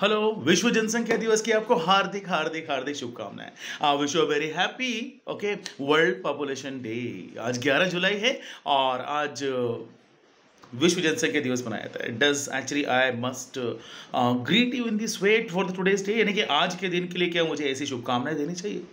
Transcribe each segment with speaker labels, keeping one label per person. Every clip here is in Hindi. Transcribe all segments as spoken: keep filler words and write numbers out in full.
Speaker 1: हेलो, विश्व जनसंख्या दिवस की आपको हार्दिक हार्दिक हार्दिक शुभकामनाएं। I wish you very happy okay world population day. आज ग्यारह जुलाई है और आज विश्व जनसंख्या दिवस मनाया जाता है। Does actually I must greet you in this way for the today's day, यानी कि आज के दिन के लिए क्या मुझे ऐसी शुभकामनाएं देनी चाहिए।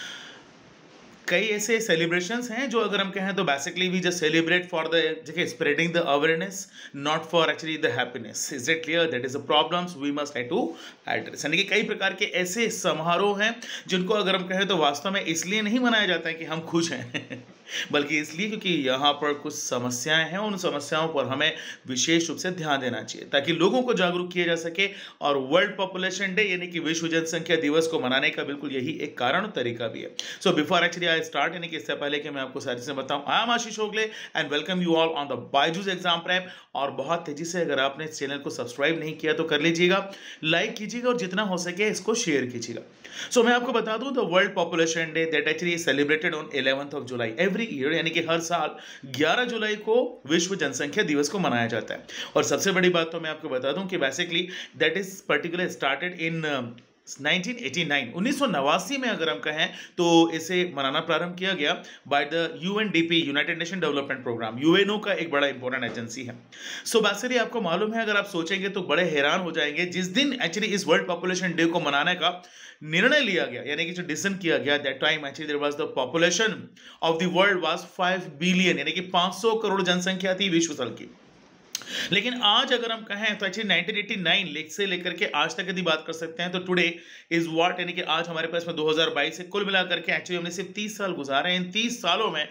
Speaker 1: कई ऐसे सेलिब्रेशंस हैं जो अगर हम कहें तो basically we just celebrate for the देखिए spreading the awareness, not for actually the happiness. Is it clear? That is a problems we must have to address. यानी कि कई प्रकार के ऐसे समारोह हैं जिनको अगर हम कहें तो वास्तव में इसलिए नहीं मनाया जाता है कि हम खुश हैं बल्कि इसलिए क्योंकि यहाँ पर कुछ समस्याएं हैं। उन समस्याओं पर हमें विशेष रूप से ध्यान देना चाहिए ताकि लोगों को जागरूक किया जा सके। और वर्ल्ड पॉपुलेशन डे यानी कि विश्व जनसंख्या दिवस को मनाने का बिल्कुल यही एक कारण और तरीका भी है। So before actually I start, यानी कि इससे पहले कि मैं आपको सारी चीजें बताऊं, I am Ashish Ogale and welcome you all on the Byju's exam prep. और बहुत तेजी से अगर आपने इस चैनल को सब्सक्राइब नहीं किया तो कर लीजिएगा, लाइक कीजिएगा और जितना हो सके इसको शेयर कीजिएगा। सो so, मैं आपको बता दूं the world population day that actually celebrated on eleventh of July every year, यानी कि हर साल ग्यारह जुलाई को विश्व जनसंख्या दिवस को मनाया जाता है। और सबसे बड़ी बात तो मैं आपको बता दूं कि basically that is particular started in nineteen eighty nine, उन्नीस सौ नवासी में अगर हम कहें तो इसे मनाना प्रारंभ किया गया by the UNDP, United Nation Development Programme. UNO का एक बड़ा इंपॉर्टेंट एजेंसी है। सो बेसिकली आपको मालूम है, अगर आप सोचेंगे तो बड़े हैरान हो जाएंगे, जिस दिन एक्चुअली इस वर्ल्ड पॉपुलेशन डे को मनाने का निर्णय लिया गया, यानी कि जो डिसीजन किया गया, that time actually there was the population of the world was five billion, यानी कि पाँच सौ करोड़ जनसंख्या थी विश्व स्तर की। लेकिन आज अगर हम कहें तो एक्चुअली नाइनटीन एटी नाइन से लेकर के आज तक यदि बात कर सकते हैं तो टुडे इज व्हाट, यानी कि आज हमारे पास में दो हज़ार बाईस से कुल मिलाकर के एक्चुअली हमने सिर्फ तीस साल गुजारे हैं। इन तीस सालों में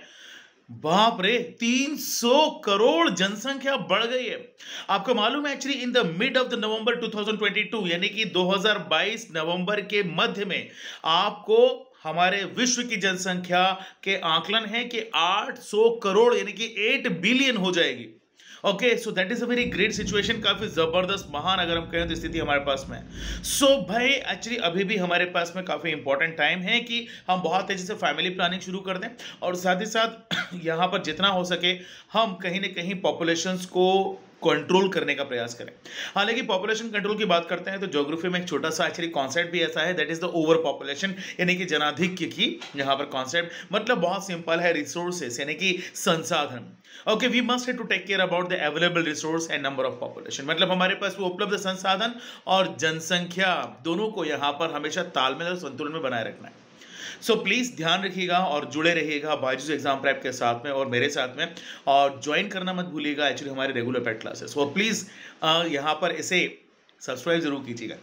Speaker 1: बाप रे तीन सौ करोड़ जनसंख्या बढ़ गई है। आपको मालूम है actually in the mid of the November two thousand twenty two, यानी कि दो हज़ार बाईस नवंबर के मध्य में आपको हमारे विश्व की जनसंख्या के आकलन है कि आठ सौ करोड़ यानी कि आठ बिलियन हो जाएगी। Okay, so that is a very great situation, काफी जबरदस्त महान अगर हम कहें तो स्थिति हमारे पास में। सो so, भाई एक्चुअली अभी भी हमारे पास में काफी इंपॉर्टेंट टाइम है कि हम बहुत तेजी से फैमिली प्लानिंग शुरू कर दें और साथ ही साथ यहाँ पर जितना हो सके हम कहीं ना कहीं पॉपुलेशंस को कंट्रोल करने का प्रयास करें। हालांकि पॉपुलेशन कंट्रोल की बात करते हैं तो ज्योग्राफी में एक छोटा सा एक्चुअली कॉन्सेप्ट भी ऐसा है, that is the over population, यानी कि जनाधिक्य की यहाँ पर कॉन्सेप्ट मतलब बहुत सिंपल है, रिसोर्सेस यानी कि संसाधन। Okay, we must have to take care about the available resource and number of population, मतलब हमारे पास वो उपलब्ध संसाधन और जनसंख्या दोनों को यहाँ पर हमेशा तालमेल और संतुलन में बनाए रखना है। सो so, प्लीज़ ध्यान रखिएगा और जुड़े रहिएगा बायजूस एग्जाम प्रेप के साथ में और मेरे साथ में, और ज्वाइन करना मत भूलिएगा एक्चुअली हमारे रेगुलर पेड क्लासेस। और प्लीज़ यहाँ पर इसे सब्सक्राइब जरूर कीजिएगा,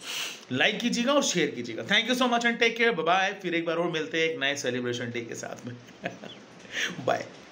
Speaker 1: लाइक कीजिएगा और शेयर कीजिएगा। Thank you so much and take care, bye bye. फिर एक बार और मिलते हैं एक नए सेलिब्रेशन डे के साथ में बाय।